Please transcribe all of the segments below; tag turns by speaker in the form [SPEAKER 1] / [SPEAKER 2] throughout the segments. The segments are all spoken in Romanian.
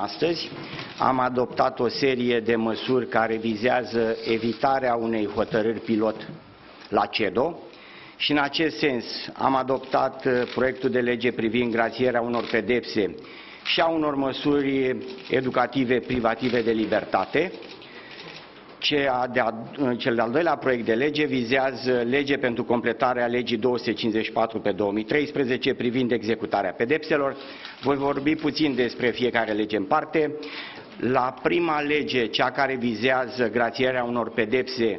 [SPEAKER 1] astăzi. Am adoptat o serie de măsuri care vizează evitarea unei hotărâri pilot la CEDO și în acest sens am adoptat proiectul de lege privind grațierea unor pedepse și a unor măsuri educative privative de libertate. Cel de-al doilea proiect de lege vizează lege pentru completarea legii 254 pe 2013 privind executarea pedepselor. Voi vorbi puțin despre fiecare lege în parte. La prima lege, cea care vizează grațierea unor pedepse,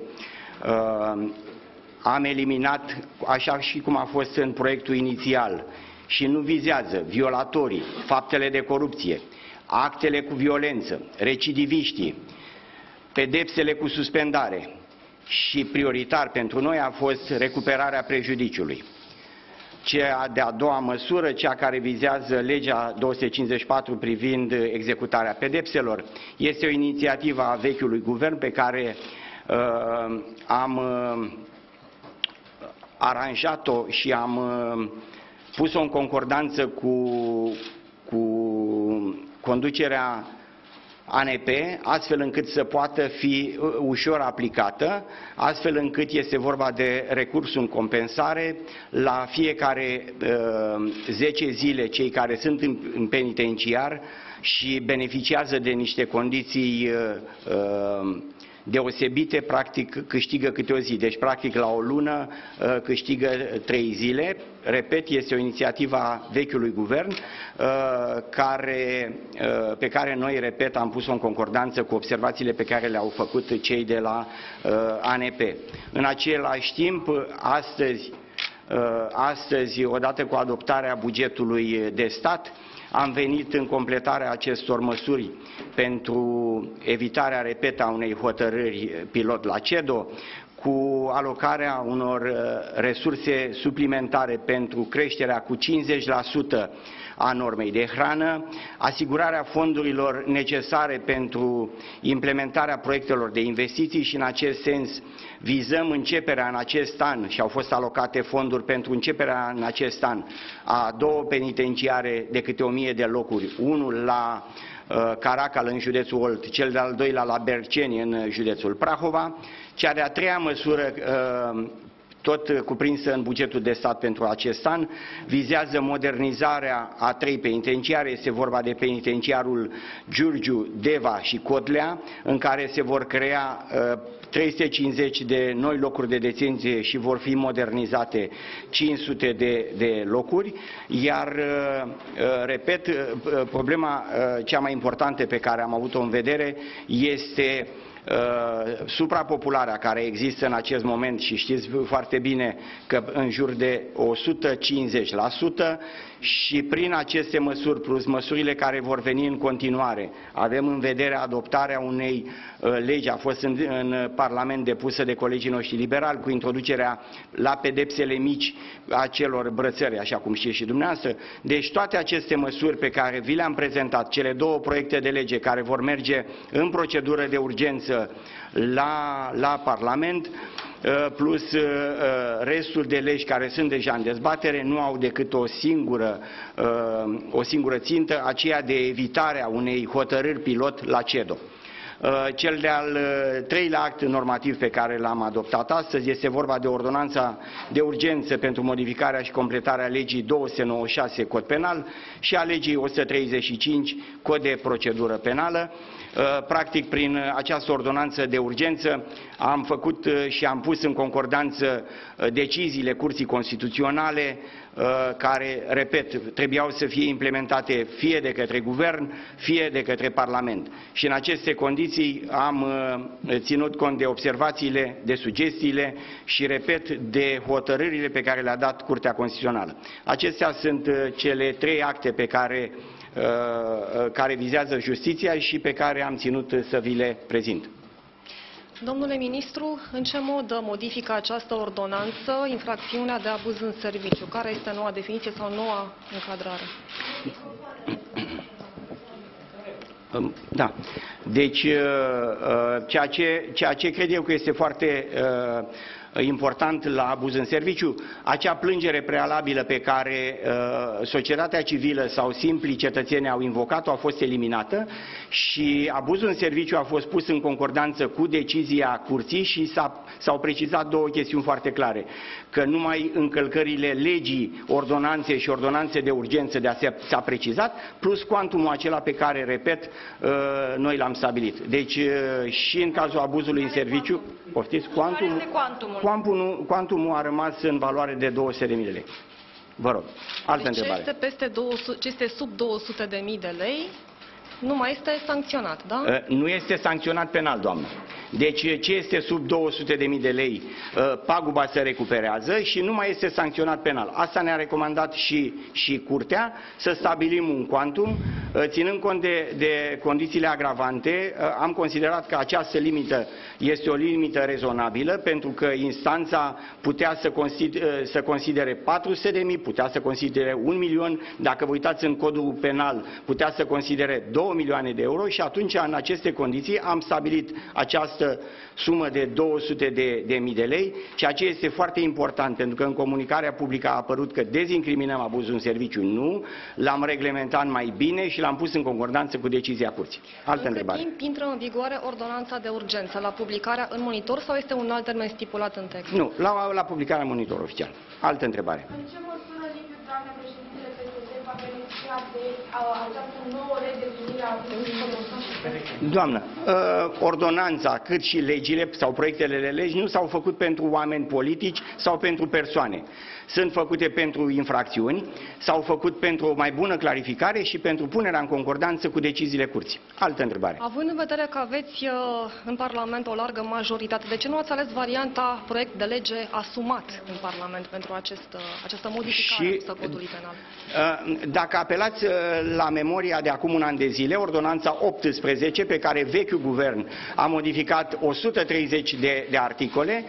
[SPEAKER 1] am eliminat, așa și cum a fost în proiectul inițial, și nu vizează violatorii, faptele de corupție, actele cu violență, recidiviștii, pedepsele cu suspendare și prioritar pentru noi a fost recuperarea prejudiciului. Cea de-a doua măsură, cea care vizează legea 254 privind executarea pedepselor, este o inițiativă a vechiului guvern pe care am aranjat-o și am pus-o în concordanță cu conducerea ANP, astfel încât să poată fi ușor aplicată, astfel încât este vorba de recursul în compensare la fiecare 10 zile cei care sunt în penitenciar și beneficiază de niște condiții deosebite, practic câștigă câte o zi. Deci practic la o lună câștigă 3 zile. Repet, este o inițiativă a vechiului guvern pe care noi, repet, am pus-o în concordanță cu observațiile pe care le-au făcut cei de la ANP. În același timp, astăzi, odată cu adoptarea bugetului de stat, am venit în completarea acestor măsuri pentru evitarea, repet, a unei hotărâri pilot la CEDO, cu alocarea unor resurse suplimentare pentru creșterea cu 50% a normei de hrană, asigurarea fondurilor necesare pentru implementarea proiectelor de investiții și în acest sens vizăm începerea în acest an, și au fost alocate fonduri pentru începerea în acest an a 2 penitenciare de câte 1000 de locuri, unul la Caracal în județul Olt, cel de-al doilea la Berceni în județul Prahova. Cea de-a treia măsură, tot cuprinsă în bugetul de stat pentru acest an, vizează modernizarea a 3 penitenciare. Este vorba de penitenciarul Giurgiu, Deva și Codlea, în care se vor crea 350 de noi locuri de detenție și vor fi modernizate 500 de locuri, iar, repet, problema cea mai importantă pe care am avut-o în vedere este suprapopularea care există în acest moment și știți foarte bine că în jur de 150% și prin aceste măsuri plus măsurile care vor veni în continuare avem în vedere adoptarea unei legi, a fost în Parlament depusă de colegii noștri liberali cu introducerea la pedepsele mici a celor brățări, așa cum știți și dumneavoastră. Deci toate aceste măsuri pe care vi le-am prezentat, cele 2 proiecte de lege care vor merge în procedură de urgență la Parlament, plus restul de legi care sunt deja în dezbatere, nu au decât o singură țintă, aceea de evitarea unei hotărâri pilot la CEDO. Cel de-al treilea act normativ pe care l-am adoptat astăzi este vorba de ordonanța de urgență pentru modificarea și completarea legii 296 Cod Penal și a legii 135 Cod de Procedură Penală. Practic, prin această ordonanță de urgență am făcut și am pus în concordanță deciziile Curții Constituționale care, repet, trebuiau să fie implementate fie de către Guvern, fie de către Parlament. Și în aceste condiții am ținut cont de observațiile, de sugestiile și, repet, de hotărârile pe care le-a dat Curtea Constituțională. Acestea sunt cele 3 acte pe care vizează justiția și pe care am ținut să vi le prezint.
[SPEAKER 2] Domnule ministru, în ce mod modifică această ordonanță infracțiunea de abuz în serviciu? Care este noua definiție sau noua încadrare?
[SPEAKER 1] Da. Deci, ceea ce cred eu că este foarte important la abuz în serviciu, acea plângere prealabilă pe care societatea civilă sau simplii cetățeni au invocat-o a fost eliminată și abuzul în serviciu a fost pus în concordanță cu decizia curții și s-au precizat două chestiuni foarte clare, că numai încălcările legii, ordonanțe și ordonanțe de urgență s-a precizat, plus cuantumul acela pe care, repet, noi l-am stabilit. Deci și în cazul abuzului în serviciu, poftiți, cuantumul a rămas în valoare de 200.000 de lei. Vă rog, altă întrebare.
[SPEAKER 2] Ce este sub 200.000 de lei nu mai este sancționat, da?
[SPEAKER 1] Nu este sancționat penal, doamnă. Deci ce este sub 200.000 de lei, paguba se recuperează și nu mai este sancționat penal. Asta ne-a recomandat și Curtea, să stabilim un quantum. Ținând cont de condițiile agravante, am considerat că această limită este o limită rezonabilă, pentru că instanța putea să considere 400.000, putea să considere 1.000.000, dacă vă uitați în codul penal, putea să considere 2 milioane de euro și atunci, în aceste condiții, am stabilit această sumă de 200.000 de lei, ceea ce este foarte important, pentru că în comunicarea publică a apărut că dezincriminăm abuzul în serviciu. Nu, l-am reglementat mai bine și l-am pus în concordanță cu decizia curții. Altă întrebare.
[SPEAKER 2] În cât timp intră în vigoare ordonanța de urgență? La publicarea în Monitor sau este un alt termen stipulat în text?
[SPEAKER 1] Nu, la publicarea în Monitor oficial. Altă întrebare.
[SPEAKER 3] În ce măsură, Liviu Dragnea, președintele PSD, va beneficia de această nouă redefinire a abuzului?
[SPEAKER 1] Doamnă, ordonanța, cât și legile sau proiectele de legi nu s-au făcut pentru oameni politici sau pentru persoane. Sunt făcute pentru infracțiuni, s-au făcut pentru o mai bună clarificare și pentru punerea în concordanță cu deciziile curții. Altă întrebare.
[SPEAKER 2] Având în vedere că aveți în Parlament o largă majoritate, de ce nu ați ales varianta proiect de lege asumat în Parlament pentru această modificare a codului penal?
[SPEAKER 1] Dacă apelați la memoria de acum un an de zile, ordonanța 18, pe care vechiul guvern a modificat 130 de articole,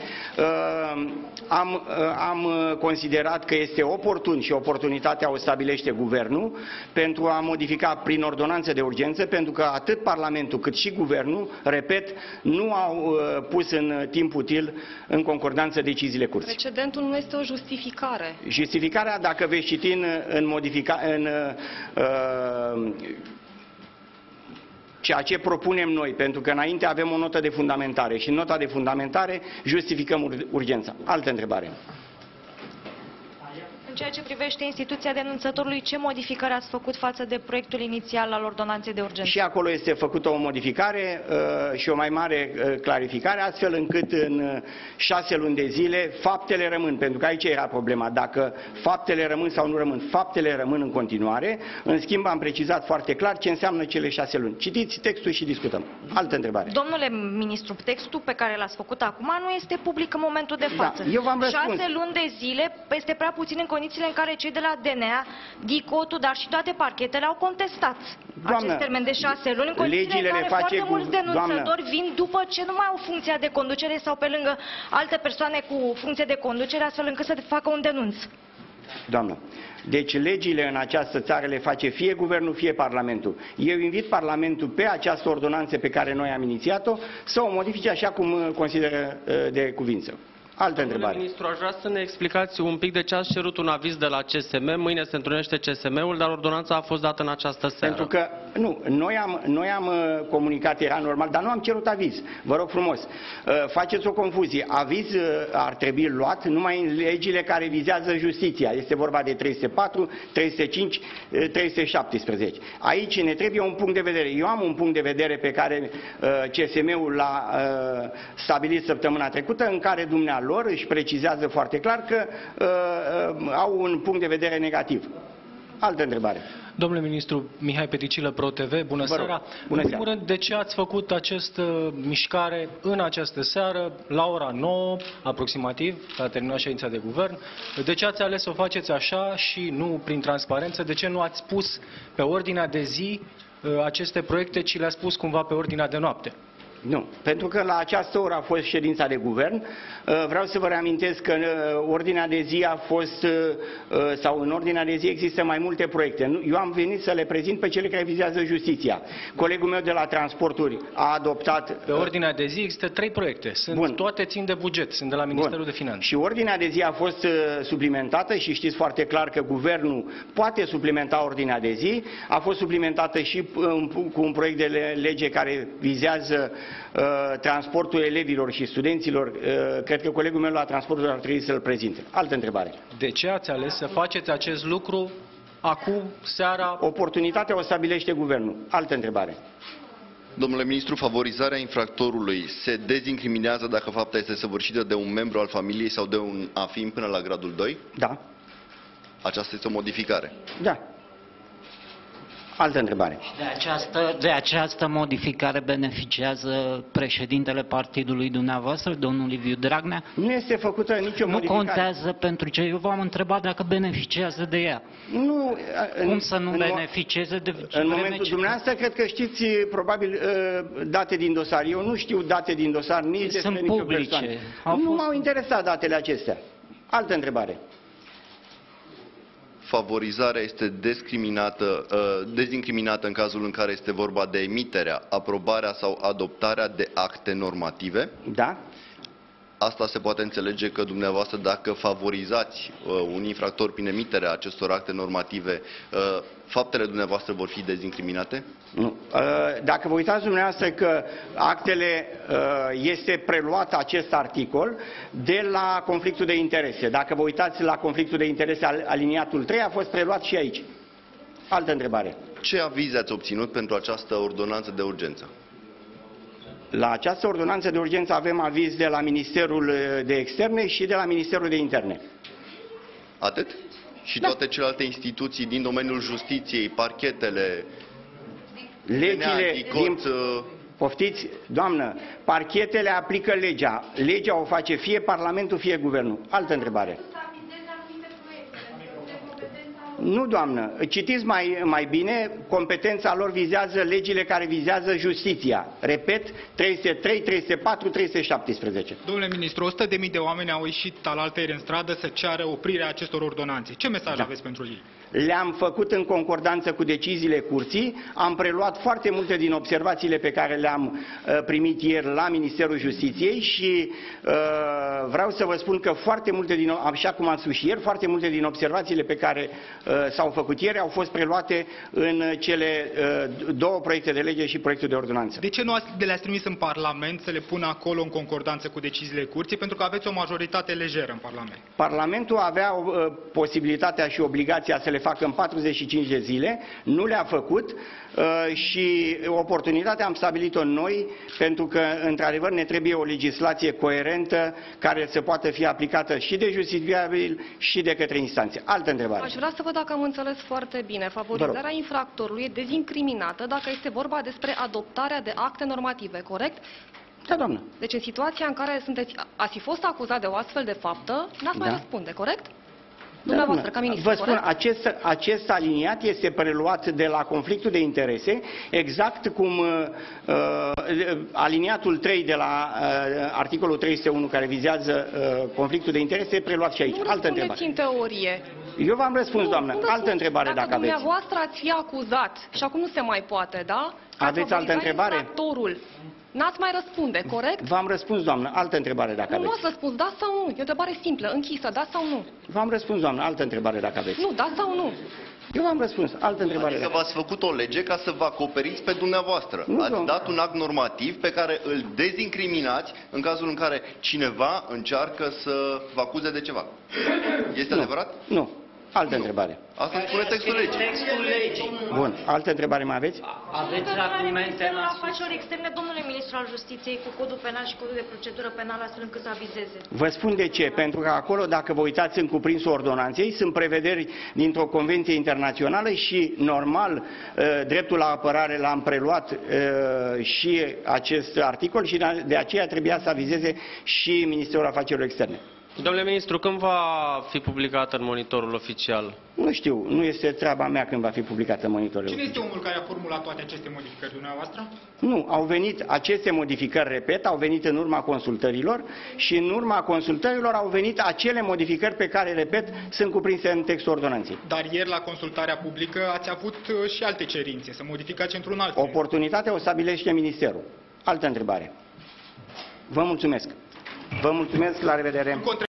[SPEAKER 1] am considerat că este oportun și oportunitatea o stabilește guvernul pentru a modifica prin ordonanță de urgență, pentru că atât Parlamentul cât și guvernul, repet, nu au pus în timp util în concordanță deciziile curții.
[SPEAKER 2] Precedentul nu este o justificare.
[SPEAKER 1] Justificarea, dacă veți citi în ceea ce propunem noi, pentru că înainte avem o notă de fundamentare și în nota de fundamentare justificăm urgența. Altă întrebare.
[SPEAKER 4] În ceea ce privește instituția denunțătorului, ce modificări ați făcut față de proiectul inițial al ordonanței de urgență?
[SPEAKER 1] Și acolo este făcută o modificare și o mai mare clarificare, astfel încât în 6 luni de zile faptele rămân, pentru că aici era problema, dacă faptele rămân sau nu rămân. Faptele rămân în continuare, în schimb am precizat foarte clar ce înseamnă cele 6 luni. Citiți textul și discutăm. Altă întrebare.
[SPEAKER 4] Domnule ministru, textul pe care l-ați făcut acum nu este public în momentul de față.
[SPEAKER 1] Da, eu v-am răspuns.
[SPEAKER 4] 6 luni de zile este prea puțin în condițiile în care cei de la DNA, DICOT-ul, dar și toate parchetele au contestat acest termen de 6 luni, în condițiile în care foarte mulți denunțători vin după ce nu mai au funcția de conducere sau pe lângă alte persoane cu funcție de conducere, astfel încât să facă un denunț.
[SPEAKER 1] Doamnă, deci legile în această țară le face fie guvernul, fie Parlamentul. Eu invit Parlamentul pe această ordonanță pe care noi am inițiat-o să o modifice așa cum consideră de cuvință. Altă întrebare.
[SPEAKER 5] Domnule ministru, aș vrea să ne explicați un pic de ce ați cerut un aviz de la CSM. Mâine se întrunește CSM-ul, dar ordonanța a fost dată în această seară.
[SPEAKER 1] Pentru că, nu, noi am comunicat, era normal, dar nu am cerut aviz. Vă rog frumos, faceți o confuzie. Aviz ar trebui luat numai în legile care vizează justiția. Este vorba de 304, 305, 317. Aici ne trebuie un punct de vedere. Eu am un punct de vedere pe care CSM-ul l-a stabilit săptămâna trecută, în care dumnealor își precizează foarte clar că au un punct de vedere negativ. Altă întrebare.
[SPEAKER 6] Domnule ministru, Mihai Peticilă, ProTV, bună seara.
[SPEAKER 1] Bună
[SPEAKER 6] în primul rând, de ce ați făcut această mișcare în această seară, la ora 9, aproximativ, s-a terminat ședința de guvern? De ce ați ales să o faceți așa și nu prin transparență? De ce nu ați pus pe ordinea de zi aceste proiecte, ci le-ați pus cumva pe ordinea de noapte?
[SPEAKER 1] Nu, pentru că la această oră a fost ședința de guvern. Vreau să vă reamintesc că ordinea de zi a fost, sau în ordinea de zi există mai multe proiecte. Eu am venit să le prezint pe cele care vizează justiția. Colegul meu de la transporturi a adoptat...
[SPEAKER 6] Pe ordinea de zi există 3 proiecte. Toate țin de buget, sunt de la Ministerul de Finanțe.
[SPEAKER 1] Și ordinea de zi a fost suplimentată și știți foarte clar că guvernul poate suplimenta ordinea de zi. A fost suplimentată și cu un proiect de lege care vizează transportul elevilor și studenților. Cred că colegul meu la transportul ar trebui să-l prezinte. Altă întrebare.
[SPEAKER 6] De ce ați ales să faceți acest lucru acum, seara?
[SPEAKER 1] Oportunitatea o stabilește guvernul. Altă întrebare.
[SPEAKER 7] Domnule ministru, favorizarea infractorului se dezincriminează dacă fapta este săvârșită de un membru al familiei sau de un afin până la gradul 2?
[SPEAKER 1] Da.
[SPEAKER 7] Aceasta este o modificare.
[SPEAKER 1] Da. Altă întrebare.
[SPEAKER 8] De această modificare beneficiază președintele partidului dumneavoastră, domnul Liviu Dragnea?
[SPEAKER 1] Nu este făcută nicio modificare.
[SPEAKER 8] Nu contează pentru ce? Eu v-am întrebat dacă beneficiază de ea.
[SPEAKER 1] Nu.
[SPEAKER 8] Cum să nu beneficieze de ce?
[SPEAKER 1] În momentul dumneavoastră, cred că știți probabil date din dosar. Eu nu știu date din dosar nici despre nicio persoană. Nu m-au interesat datele acestea. Altă întrebare.
[SPEAKER 7] Favorizarea este dezincriminată în cazul în care este vorba de emiterea, aprobarea sau adoptarea de acte normative.
[SPEAKER 1] Da.
[SPEAKER 7] Asta se poate înțelege că dumneavoastră, dacă favorizați un infractor prin emiterea acestor acte normative, faptele dumneavoastră vor fi dezincriminate?
[SPEAKER 1] Nu. Dacă vă uitați dumneavoastră că actele este preluat acest articol de la conflictul de interese. Dacă vă uitați la conflictul de interese aliniatul 3, a fost preluat și aici. Altă întrebare.
[SPEAKER 7] Ce avize ați obținut pentru această ordonanță de urgență?
[SPEAKER 1] La această ordonanță de urgență avem aviz de la Ministerul de Externe și de la Ministerul de Interne.
[SPEAKER 7] Atât? Și toate celelalte instituții din domeniul justiției, parchetele,
[SPEAKER 1] legile din... Poftiți, doamnă, parchetele aplică legea. Legea o face fie Parlamentul, fie Guvernul. Altă întrebare. Nu, doamnă, citiți mai bine, competența lor vizează legile care vizează justiția. Repet, 303, 304, 317.
[SPEAKER 9] Domnule ministru, 100.000 de oameni au ieșit alaltăieri în stradă să ceară oprirea acestor ordonanțe. Ce mesaj aveți pentru ei?
[SPEAKER 1] Le-am făcut în concordanță cu deciziile curții, am preluat foarte multe din observațiile pe care le-am primit ieri la Ministerul Justiției și vreau să vă spun că foarte multe așa cum am spus și ieri, foarte multe din observațiile pe care s-au făcut ieri au fost preluate în cele 2 proiecte de lege și proiectul de ordonanță.
[SPEAKER 9] De ce nu le-ați trimis în Parlament să le pună acolo în concordanță cu deciziile curții? Pentru că aveți o majoritate lejeră în Parlament.
[SPEAKER 1] Parlamentul avea posibilitatea și obligația să le facă în 45 de zile, nu le-a făcut și oportunitatea am stabilit-o noi pentru că, într-adevăr, ne trebuie o legislație coerentă care să poată fi aplicată și de justițiabil și de către instanțe. Altă întrebare.
[SPEAKER 2] Aș vrea să văd dacă am înțeles foarte bine. Favorizarea infractorului e dezincriminată dacă este vorba despre adoptarea de acte normative, corect?
[SPEAKER 1] Da, doamnă.
[SPEAKER 2] Deci în situația în care ați fi fost acuzat de o astfel de faptă, n-ați mai răspunde, corect? Dumneavoastră, ca ministru,
[SPEAKER 1] vă spun, acest aliniat este preluat de la conflictul de interese, exact cum aliniatul 3 de la articolul 301 care vizează conflictul de interese, preluat și aici. Altă întrebare.
[SPEAKER 2] În teorie.
[SPEAKER 1] Eu v-am răspuns, doamnă. Altă întrebare, dacă aveți.
[SPEAKER 2] Dacă dumneavoastră ați fi acuzat, și acum nu se mai poate, da?
[SPEAKER 1] Aveți altă întrebare?
[SPEAKER 2] Infractorul. N-ați mai răspunde, corect?
[SPEAKER 1] V-am răspuns, doamnă. Altă întrebare, dacă aveți.
[SPEAKER 2] Nu ați răspuns, da sau nu? E o întrebare simplă, închisă, da sau nu?
[SPEAKER 1] V-am răspuns, doamnă. Altă întrebare, dacă aveți.
[SPEAKER 2] Nu, da sau nu?
[SPEAKER 1] Eu v-am răspuns. Altă întrebare.
[SPEAKER 7] Adică v-ați făcut o lege ca să vă acoperiți pe dumneavoastră. Ați dat un act normativ pe care îl dezincriminați în cazul în care cineva încearcă să vă acuze de ceva. Este adevărat?
[SPEAKER 1] Nu. Altă întrebare.
[SPEAKER 7] Asta spune textul legii.
[SPEAKER 1] Bun. Altă întrebare mai aveți?
[SPEAKER 8] Aveți argumente în
[SPEAKER 4] afaceri externe, domnule ministru al Justiției, cu codul penal și codul de procedură penală, astfel încât să avizeze.
[SPEAKER 1] Vă spun de ce. Pentru că acolo, dacă vă uitați în cuprinsul ordonanței, sunt prevederi dintr-o convenție internațională și, normal, dreptul la apărare l-am preluat și acest articol și de aceea trebuia să avizeze și Ministerul Afacerilor Externe.
[SPEAKER 5] Domnule ministru, când va fi publicată în monitorul oficial?
[SPEAKER 1] Nu știu, nu este treaba mea când va fi publicată în monitorul
[SPEAKER 9] Cine
[SPEAKER 1] oficial.
[SPEAKER 9] este omul care a formulat toate aceste modificări, dumneavoastră?
[SPEAKER 1] Nu, au venit aceste modificări, repet, au venit în urma consultărilor și în urma consultărilor au venit acele modificări pe care, repet, sunt cuprinse în textul ordonanței.
[SPEAKER 9] Dar ieri, la consultarea publică, ați avut și alte cerințe, să modificați într-un alt sens.
[SPEAKER 1] Oportunitatea o stabilește Ministerul. Altă întrebare. Vă mulțumesc. Vă mulțumesc, la revedere.